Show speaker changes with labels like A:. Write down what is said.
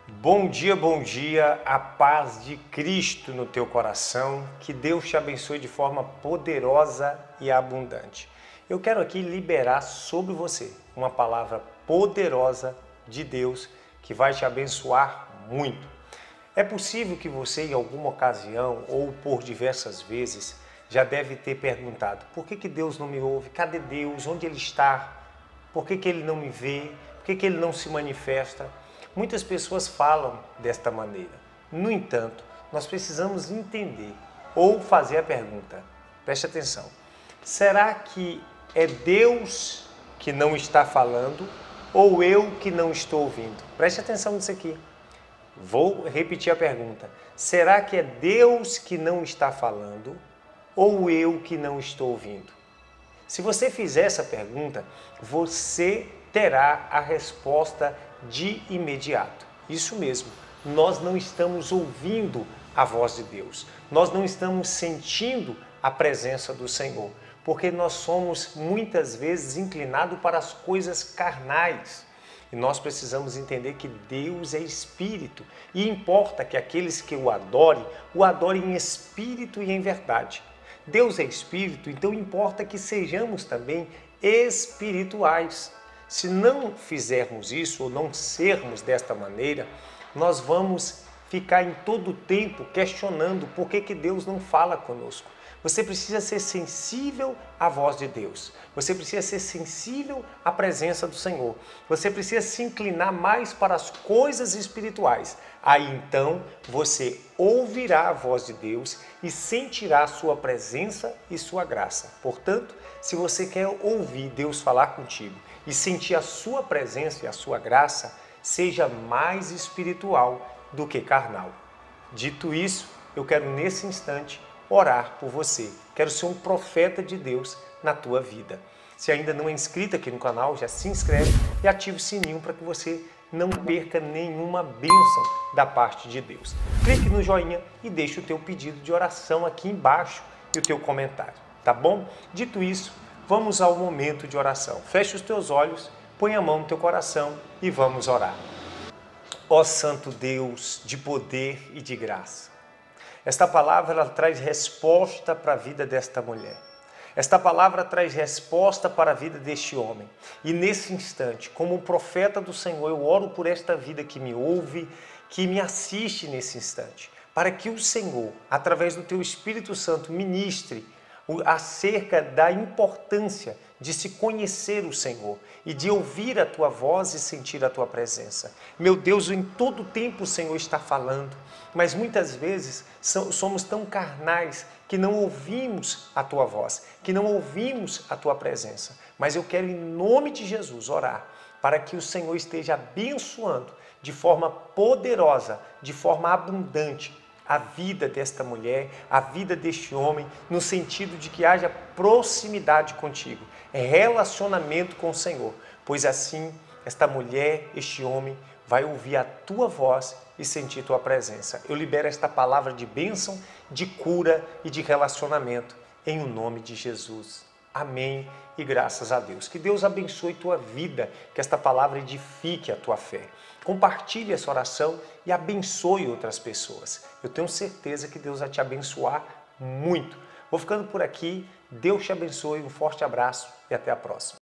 A: Bom dia, a paz de Cristo no teu coração, que Deus te abençoe de forma poderosa e abundante. Eu quero aqui liberar sobre você uma palavra poderosa de Deus que vai te abençoar muito. É possível que você em alguma ocasião ou por diversas vezes já deve ter perguntado: por que Deus não me ouve? Cadê Deus? Onde Ele está? Por que Ele não me vê? Por que Ele não se manifesta? Muitas pessoas falam desta maneira. No entanto, nós precisamos entender ou fazer a pergunta. Preste atenção. Será que é Deus que não está falando ou eu que não estou ouvindo? Preste atenção nisso aqui. Vou repetir a pergunta. Será que é Deus que não está falando ou eu que não estou ouvindo? Se você fizer essa pergunta, você terá a resposta de imediato. Isso mesmo, nós não estamos ouvindo a voz de Deus, nós não estamos sentindo a presença do Senhor, porque nós somos muitas vezes inclinados para as coisas carnais. E nós precisamos entender que Deus é Espírito e importa que aqueles que o adorem em espírito e em verdade. Deus é Espírito, então importa que sejamos também espirituais. Se não fizermos isso ou não sermos desta maneira, nós vamos ficar em todo o tempo questionando por que Deus não fala conosco. Você precisa ser sensível à voz de Deus. Você precisa ser sensível à presença do Senhor. Você precisa se inclinar mais para as coisas espirituais. Aí então você ouvirá a voz de Deus e sentirá a sua presença e sua graça. Portanto, se você quer ouvir Deus falar contigo e sentir a sua presença e a sua graça, seja mais espiritual do que carnal. Dito isso, eu quero nesse instante orar por você. Quero ser um profeta de Deus na tua vida. Se ainda não é inscrito aqui no canal, já se inscreve e ativa o sininho para que você não perca nenhuma bênção da parte de Deus. Clique no joinha e deixe o teu pedido de oração aqui embaixo e o teu comentário, tá bom? Dito isso, vamos ao momento de oração. Feche os teus olhos, põe a mão no teu coração e vamos orar. Ó Santo Deus de poder e de graça, esta palavra ela traz resposta para a vida desta mulher. Esta palavra traz resposta para a vida deste homem. E nesse instante, como profeta do Senhor, eu oro por esta vida que me ouve, que me assiste nesse instante, para que o Senhor, através do teu Espírito Santo, ministre acerca da importância de se conhecer o Senhor e de ouvir a tua voz e sentir a tua presença. Meu Deus, em todo tempo o Senhor está falando, mas muitas vezes somos tão carnais que não ouvimos a tua voz, que não ouvimos a tua presença. Mas eu quero, em nome de Jesus, orar para que o Senhor esteja abençoando de forma poderosa, de forma abundante, a vida desta mulher, a vida deste homem, no sentido de que haja proximidade contigo, relacionamento com o Senhor, pois assim esta mulher, este homem, vai ouvir a tua voz e sentir tua presença. Eu libero esta palavra de bênção, de cura e de relacionamento, em o nome de Jesus. Amém e graças a Deus. Que Deus abençoe tua vida, que esta palavra edifique a tua fé. Compartilhe essa oração e abençoe outras pessoas. Eu tenho certeza que Deus vai te abençoar muito. Vou ficando por aqui. Deus te abençoe, um forte abraço e até a próxima.